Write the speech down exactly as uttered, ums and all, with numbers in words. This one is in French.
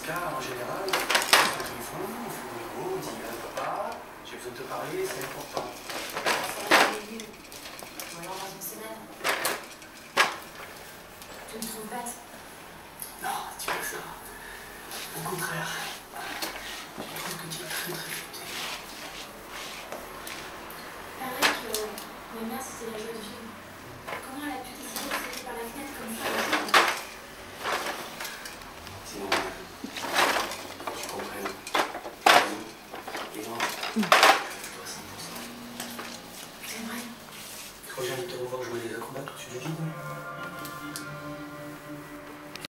ce cas, en général, au téléphone, on fait le numéro, on dit ah, papa, j'ai besoin de te parler, c'est important. Ça va aller mieux. Ou alors dans une semaine. Tu me trouves bête? Non, tu fais ça. Au contraire, je trouve que tu es très très futée. Pareil que ma mère, c'était la joie du film. Comment elle a pu décider de sauter par la fenêtre comme ça? Sinon, je comprends. Et non.